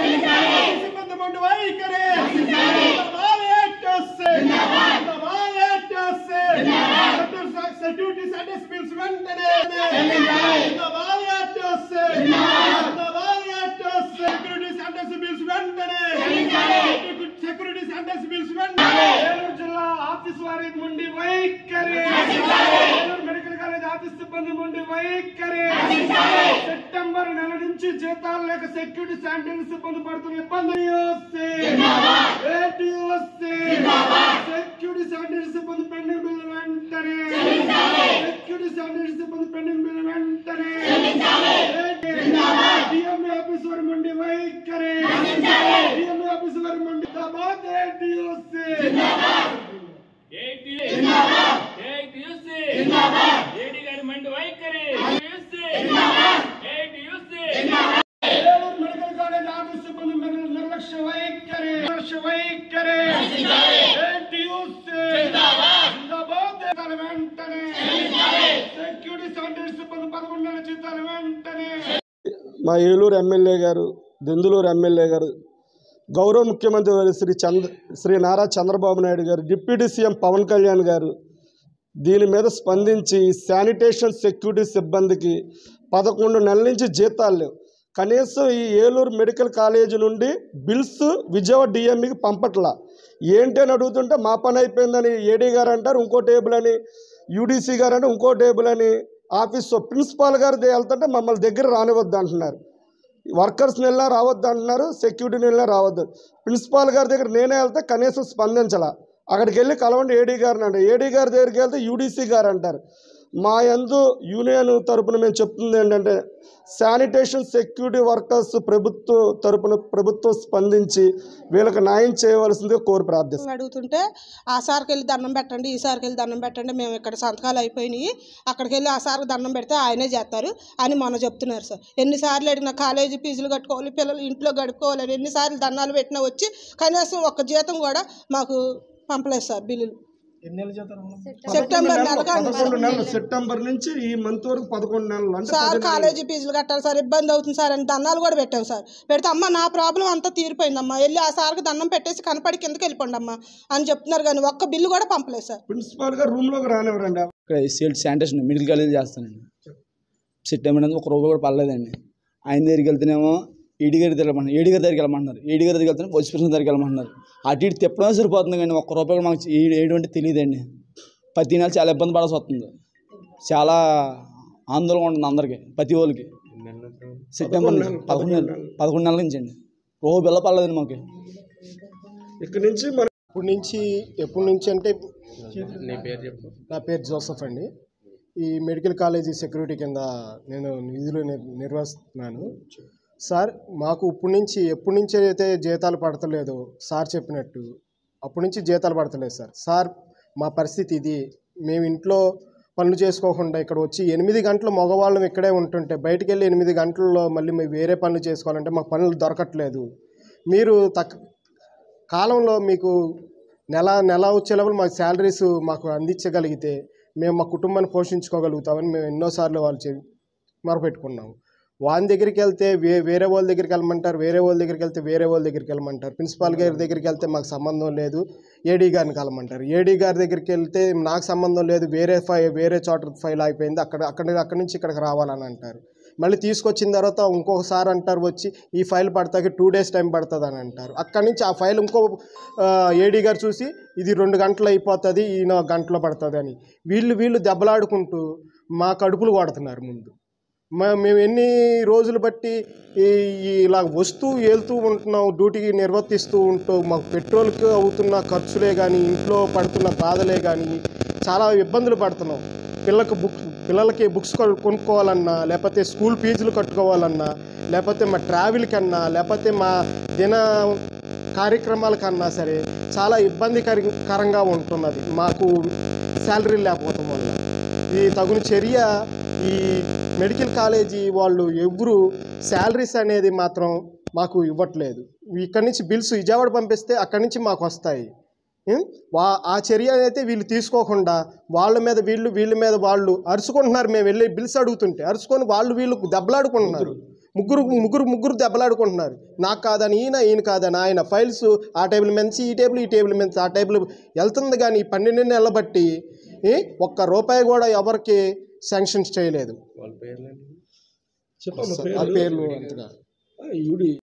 సిబ్బంది మొండి వైఖరి సెక్యూరిటీ సర్వీస్ బిల్స్ వెంటనే సెక్యూరిటీ సెంటర్స్ బిల్స్ వెంటనే ఏలూరు జిల్లా ఆఫీస్ వారి మొండి వైఖరి ఏలూరు మెడికల్ కాలేజ్ ఆఫీస్ సిబ్బంది మొండి వైఖరి సెప్టెంబర్ నెల నుంచి జీతాలు లేక సెక్యూరిటీ శానిటరీ సిబ్బంది పడుతున్న ఇబ్బంది సెక్యూరిటీ శానిటరీ సిబ్బంది పెండింగ్ బిల్లు వెంటనే సెక్యూరిటీ శానిటరీ సిబ్బంది పెండింగ్ బిల్లు వెంటనే డిఎంఏ ఆఫీస్ వారి మొండి వైఖరి డిఎంఏ ఆఫీస్ వారి మొండి మెడికల్ కాలేజ్ ఆఫీస్ సిబ్బంది నిర్లక్ష్య వైఖరి వెంటనే సెక్యూరిటీ శానిటరీ సిబ్బంది 11 నెలల జీతాలు వెంటనే. మా ఏలూరు ఎమ్మెల్యే గారు, దెందులూరు ఎమ్మెల్యే గారు, గౌరవ ముఖ్యమంత్రి శ్రీ నారా చంద్రబాబు నాయుడు గారు, డిప్యూటీ సీఎం పవన్ కళ్యాణ్ గారు దీని మీద స్పందించి శానిటేషన్ సెక్యూరిటీ సిబ్బందికి 11 నెలల నుంచి జీతాలు లేవు. కనీసం ఈ ఏలూరు మెడికల్ కాలేజీ నుండి బిల్స్ విజయవాడ డిఎంఈకి పంపట్లా. ఏంటి అని అడుగుతుంటే మా పని అయిపోయిందని ఏడీ గారు అంటారు, ఇంకో టేబుల్ అని యూడీసీ గారు అంటే ఇంకో టేబుల్ అని ఆఫీస్ ప్రిన్సిపాల్ గారు వెళ్తుంటే మమ్మల్ని దగ్గర రానివద్దు అంటున్నారు. వర్కర్స్ నెల రావద్దు అంటున్నారు, సెక్యూరిటీ నెల రావద్దు. ప్రిన్సిపాల్ గారి దగ్గర నేనే వెళ్తే కనీసం స్పందించాల. అక్కడికి వెళ్ళి కలవండి ఏడీ గారిని అంటే ఏడీ గారి దగ్గరికి వెళ్తే యూడీసీ గారు అంటారు. మా యందు యూనియన్ తరపున మేము చెప్తుంది ఏంటంటే శానిటేషన్ సెక్యూరిటీ వర్కర్స్ ప్రభుత్వం స్పందించి వీళ్ళకి న్యాయం చేయవలసిందిగా కోరి ప్రార్థిస్తాం. అడుగుతుంటే ఆ సార్కి వెళ్ళి దండం పెట్టండి, ఈ సార్కి వెళ్ళి దండం పెట్టండి, మేము ఇక్కడ సంతకాలు అయిపోయినాయి, అక్కడికి వెళ్ళి ఆ సార్కి దండం పెడితే ఆయనే చేస్తారు అని మొన్న చెప్తున్నారు సార్. ఎన్నిసార్లు అడిగినా కాలేజీ ఫీజులు కట్టుకోవాలి, పిల్లలు ఇంట్లో గడుపుకోవాలని ఎన్నిసార్లు దండాలు పెట్టినా వచ్చి కనీసం ఒక్క జీతం కూడా మాకు పంపలేదు సార్. బిల్లులు సెప్టెంబర్ నుంచి ఈ మంత్ వరకు 11 నెలలు సార్ కాలేజీ ఫీజులు కట్టాలి సార్, ఇబ్బంది అవుతుంది సార్ అని దండాలు కూడా పెట్టాం సార్. పెడితే అమ్మ నా ప్రాబ్లం అంతా తీరిపోయిందమ్మా, వెళ్ళి ఆ సార్కి దండం పెట్టేసి కనపడి కిందకి వెళ్ళిపోండి అమ్మా అని చెప్తున్నారు, కానీ ఒక్క బిల్లు కూడా పంపలేదు సార్. ప్రిన్సిపాల్ గారు రూమ్ లోకి రానివ్వరండి. ఇక్కడ శానిటేషన్ మెడికల్ కాలేజ్ చేస్తానండి. సెప్టెంబర్ అనేది 1 రూపాయి కూడా పడలేదండి. ఆయన దగ్గరికి వెళ్తేనేమో ఏడీ గారి దగ్గరికి వెళ్ళమంటున్నారు, ఏడీ గారి దగ్గరికి వెళ్తే వైస్ ప్రెసిడెంట్ దగ్గరికి వెళ్ళమంటున్నారు. అటు ఇటు తిప్పడం సరిపోతుంది, కానీ 1 రూపాయి కూడా మాకు ఏడు అంటే తెలియదండి. ప్రతి నెల చాలా ఇబ్బంది పడాల్సి వస్తుంది, చాలా ఆందోళన ఉంటుంది అందరికీ, ప్రతి వాళ్ళకి. సెప్టెంబర్ 11 నెలల నుంచి అండి రోజు బిల్ల పడలేదండి మాకు. ఇక్కడ నుంచి ఎప్పటి నుంచి అంటే నా పేరు జోసఫ్ అండి. ఈ మెడికల్ కాలేజీ సెక్యూరిటీ కింద నేను విధులు నిర్వహిస్తున్నాను సార్. మాకు ఎప్పటి నుంచి అయితే జీతాలు పడతలేదో సార్ చెప్పినట్టు అప్పటి నుంచి జీతాలు పడతలేదు సార్. మా పరిస్థితి ఇది. మేము ఇంట్లో పనులు చేసుకోకుండా ఇక్కడ వచ్చి 8 గంటలు మగవాళ్ళం ఇక్కడే ఉంటుంటే బయటికి వెళ్ళి 8 గంటల్లో మళ్ళీ మేము వేరే పనులు చేసుకోవాలంటే మాకు పనులు దొరకట్లేదు. మీరు కాలంలో మీకు నెల వచ్చేటప్పుడు మాకు శాలరీస్ మాకు అందించగలిగితే మేము మా కుటుంబాన్ని పోషించుకోగలుగుతామని మేము ఎన్నోసార్లు వాళ్ళు మొరపెట్టుకున్నాము. వాని దగ్గరికి వెళ్తే వేరే వాళ్ళ దగ్గరికి వెళ్ళమంటారు, వేరే వాళ్ళ దగ్గరికి వెళ్తే వేరే వాళ్ళ దగ్గరికి వెళ్ళమంటారు. ప్రిన్సిపాల్ గారి దగ్గరికి వెళ్తే మాకు సంబంధం లేదు, ఏడీ గారిని కలమంటారు. ఏడీ గారి దగ్గరికి వెళ్తే నాకు సంబంధం లేదు, వేరే చోట ఫైల్ అయిపోయింది, అక్కడి నుంచి ఇక్కడికి రావాలని అంటారు. మళ్ళీ తీసుకొచ్చిన తర్వాత ఇంకొకసారి అంటారు వచ్చి ఈ ఫైల్ పడతాకి 2 days టైం పడుతుంది అని అంటారు. అక్కడి నుంచి ఆ ఫైల్ ఇంకో ఏడీ గారు చూసి ఇది 2 గంటలు అయిపోతుంది, ఈయన గంటలో పడుతుంది అని వీళ్ళు దెబ్బలాడుకుంటూ మా కడుపులు కొడుతున్నారు. ముందు మేము ఎన్ని రోజులు బట్టి ఇలా వెళ్తూ ఉంటున్నాం, డ్యూటీకి నిర్వర్తిస్తూ ఉంటూ మాకు పెట్రోల్కి అవుతున్న ఖర్చులే కానీ ఇంట్లో పడుతున్న బాధలే కానీ చాలా ఇబ్బందులు పడుతున్నాం. పిల్లలకి బుక్స్ కొనుక్కోవాలన్నా, లేకపోతే స్కూల్ ఫీజులు కట్టుకోవాలన్నా, లేకపోతే మా ట్రావెల్ కన్నా, లేకపోతే మా దిన కార్యక్రమాల కన్నా సరే చాలా ఇబ్బందికరంగా ఉంటున్నది మాకు శాలరీ లేకపోవడం వల్ల. ఈ తగుని చర్య ఈ మెడికల్ కాలేజీ వాళ్ళు ఎవరు శాలరీస్ అనేది మాత్రం మాకు ఇవ్వట్లేదు. ఇక్కడి నుంచి బిల్స్ విజయవాడ పంపిస్తే అక్కడి నుంచి మాకు వస్తాయి. ఆ చర్య అయితే వీళ్ళు తీసుకోకుండా వాళ్ళ మీద వీళ్ళ మీద వాళ్ళు అరుచుకుంటున్నారు. మేము వెళ్ళి బిల్స్ అడుగుతుంటే అరుచుకొని వీళ్ళు దెబ్బలాడుకుంటున్నారు. ముగ్గురు దెబ్బలాడుకుంటున్నారు. నాకు కాదని ఈయన కాదని ఆయన. ఫైల్స్ ఆ టేబుల్ నుంచి ఈ టేబుల్ నుంచి ఆ టేబుల్ వెళ్తుంది. కానీ 12 నెలలు బట్టి ₹1 కూడా ఎవరికి శాంక్షన్స్ చేయలేదు. చెప్పండి ఆ పేర్లు అంతగా